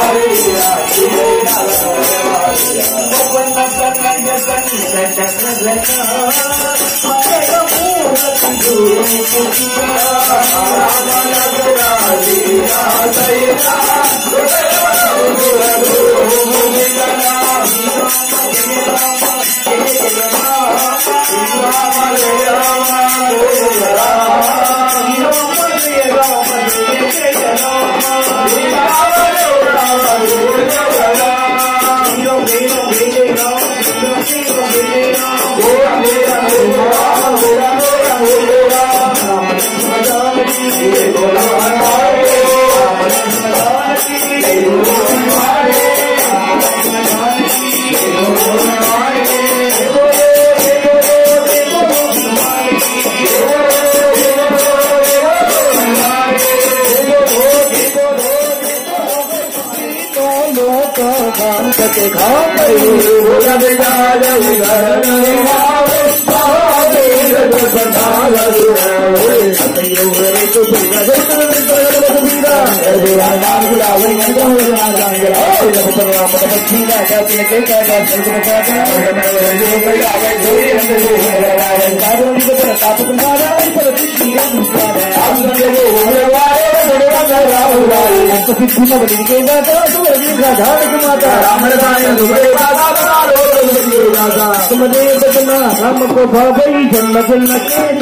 राम को भाई जन्म जन्म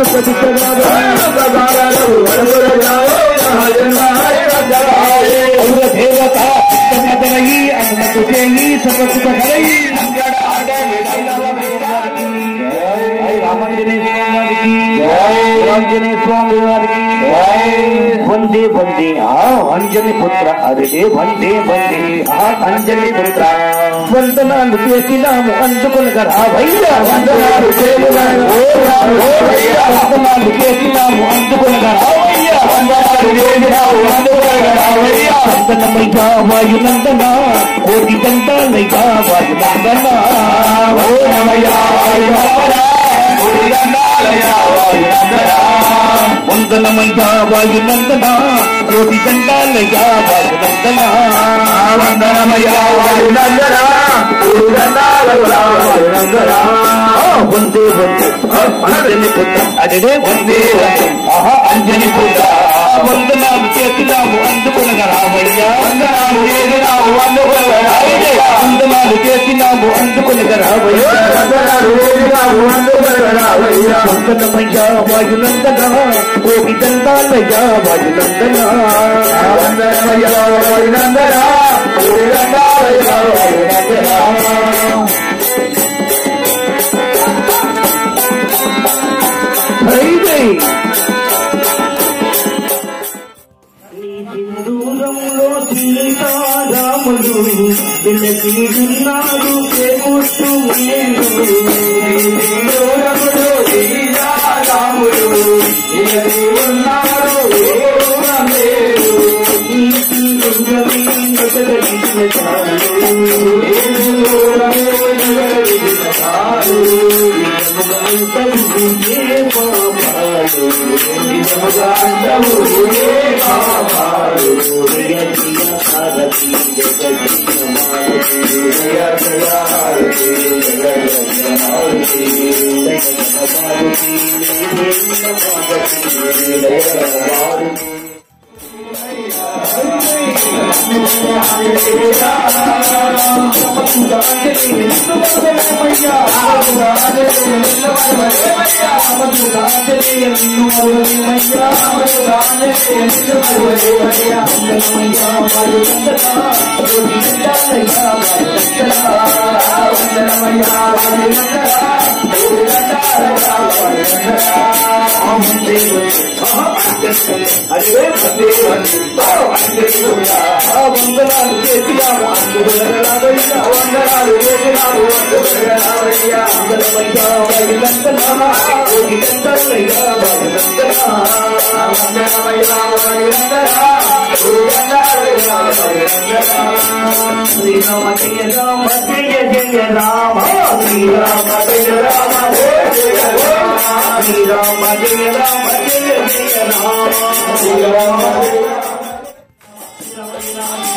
देवता आंजनेय स्वामी वारी वंदे वंदे अंजनी पुत्र अरे वंदे वंदे अंजनी पुत्र వందనాలు చేసినాము అందుకునగా రావయ్యా వందనాలు చేసినాము అందుకునగా రావయ్యా వందనాలు చేసినాము అందుకునగా రావయ్యా వందనమయ్యా వాయునందన కోటి దండాలయ్యా వాయునందన ఓ నమయ్యా వాయునందన కోటి దండాలయ్యా వాయునందన వందనమయ్యా వాయునందన కోటి దండాలయ్యా వాయునందన వందనమయ్యా వాయునందన వందే వందే అంజని పుత్ర అదే వందే అంజని పుత్ర వందనాలు చేసినాము అందుకునగా రావయ్యా వందనాలు చేసినాము అందుకునగా రావయ్యా వందనాలు చేసినాము అందుకునగా రావయ్యా వందనాలు చేసినాము అందుకునగా రావయ్యా వందనమయ్యా వాయునందన కోటి దండాలయ్యా వాయునందన వందనమయ్యా వాయునందన కోటి దండాలయ్యా వాయునందన సింధూరంలో సీతారాముడు విన్నాడు పేముట్టు సింధూరంలో సీతారాముడు ఉన్నాడు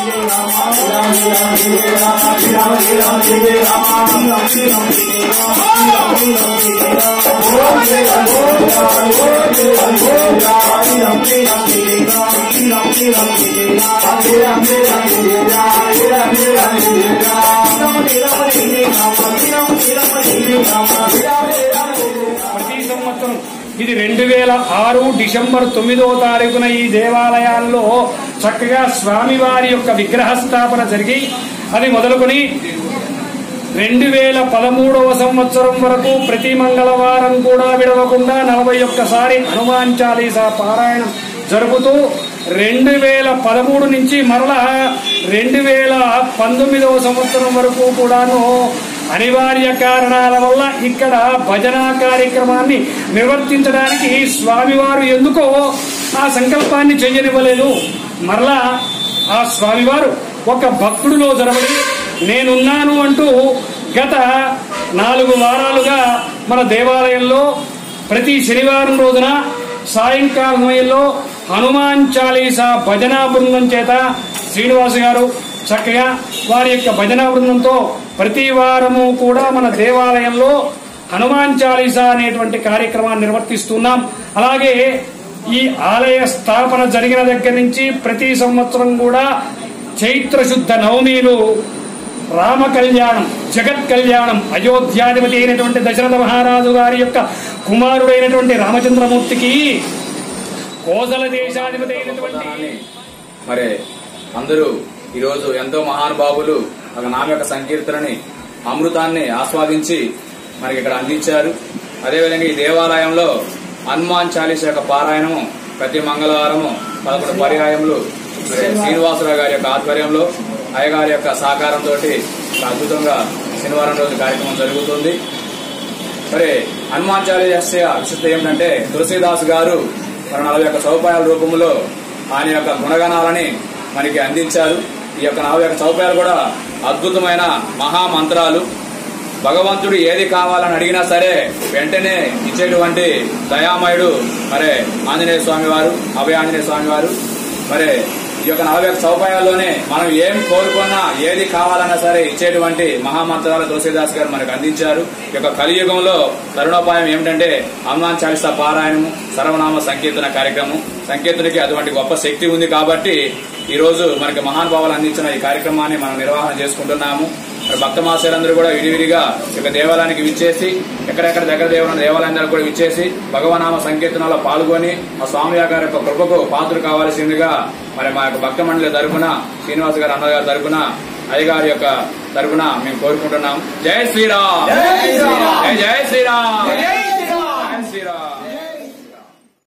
ప్రతి సంవత్సరం ఇది 2006 డిసెంబర్ 9వ తారీఖున ఈ దేవాలయాల్లో చక్కగా స్వామివారి యొక్క విగ్రహ స్థాపన జరిగి అది మొదలుకొని 2013వ సంవత్సరం వరకు ప్రతి మంగళవారం కూడా విడవకుండా 41 హనుమాన్ చాలీసా పారాయణం జరుపుతూ 2013 నుంచి మరలా 2019వ సంవత్సరం వరకు కూడాను అనివార్య కారణాల వల్ల ఇక్కడ భజన కార్యక్రమాన్ని నిర్వర్తించడానికి స్వామివారు ఎందుకో ఆ సంకల్పాన్ని చేయనివ్వలేదు. మరలా ఆ స్వామివారు ఒక భక్తుడిలో జరగని నేనున్నాను అంటూ గత 4 వారాలుగా మన దేవాలయంలో ప్రతి శనివారం రోజున సాయంకాల సమయంలో హనుమాన్ చాలీసా భజనా బృందం చేత శ్రీనివాస్ గారు చక్కగా వారి యొక్క భజనా బృందంతో ప్రతి వారము కూడా మన దేవాలయంలో హనుమాన్ చాలీసా అనేటువంటి కార్యక్రమాన్ని నిర్వర్తిస్తున్నాం. అలాగే ఈ ఆలయ స్థాపన జరిగిన దగ్గర నుంచి ప్రతి సంవత్సరం కూడా చైత్ర శుద్ధ నవమిలు రామ కళ్యాణం, జగత్ కళ్యాణం, అయోధ్యాధిపతి అయినటువంటి దశరథ మహారాజు గారి యొక్క కుమారుడైనటువంటి రామచంద్రమూర్తికి కోసల దేశాధిపతి అయినటువంటి మరి అందరూ ఈరోజు ఎంతో మహానుభావులు ఒక నామ యొక్క సంకీర్తనని అమృతాన్ని ఆస్వాదించి మనకి ఇక్కడ అందించారు. అదేవిధంగా ఈ దేవాలయంలో హనుమాన్ చాలీసా యొక్క పారాయణము ప్రతి మంగళవారము 11 పర్యాయములు శ్రీనివాసరావు గారి యొక్క ఆధ్వర్యంలో అయ్యగారి యొక్క సహకారంతో అద్భుతంగా శనివారం రోజు కార్యక్రమం జరుగుతుంది. మరి హనుమాన్ చాలీసా విశిష్టత ఏమిటంటే తులసీదాస్ గారు మన 41 చౌపాయాల రూపంలో ఆయన యొక్క గుణగణాలని మనకి అందించారు. ఈ యొక్క 41 చౌపాయాలు కూడా అద్భుతమైన మహామంత్రాలు. భగవంతుడు ఏది కావాలని అడిగినా సరే వెంటనే ఇచ్చేటువంటి దయామయుడు మరి ఆంజనేయ స్వామి వారు, అభయ ఆంజనేయ స్వామి వారు. మరి ఈ యొక్క 41 చౌపాయాల్లోనే మనం ఏం కోరుకున్నా ఏది కావాలన్నా సరే ఇచ్చేటువంటి మహామంత్రాలు తులసీదాస్ గారు మనకు అందించారు. ఈ యొక్క కలియుగంలో తరుణోపాయం ఏమిటంటే హనుమాన్ చాలీసా పారాయణము, సర్వనామ సంకీర్తన కార్యక్రమం. సంకీర్తనకి అటువంటి గొప్ప శక్తి ఉంది కాబట్టి ఈ రోజు మనకి మహానుభావులు అందించిన ఈ కార్యక్రమాన్ని మనం నిర్వహణ చేసుకుంటున్నాము. భక్త మహాశయులందరూ కూడా విడివిడిగా ఇక దేవాలయానికి విచ్చేసి ఎక్కడెక్కడ దగ్గర దేవాలయాలు కూడా విచ్చేసి భగవనామ సంకీర్తనలో పాల్గొని ఆ స్వామి గారి యొక్క కృపకు పాత్రలు కావాల్సిందిగా మరి మా యొక్క భక్త మండలి తరఫున శ్రీనివాస్ గారు అన్నగారి తరఫున అయ్యగారి యొక్క తరఫున మేము కోరుకుంటున్నాం. జై శ్రీరామ్, జై శ్రీరామ్.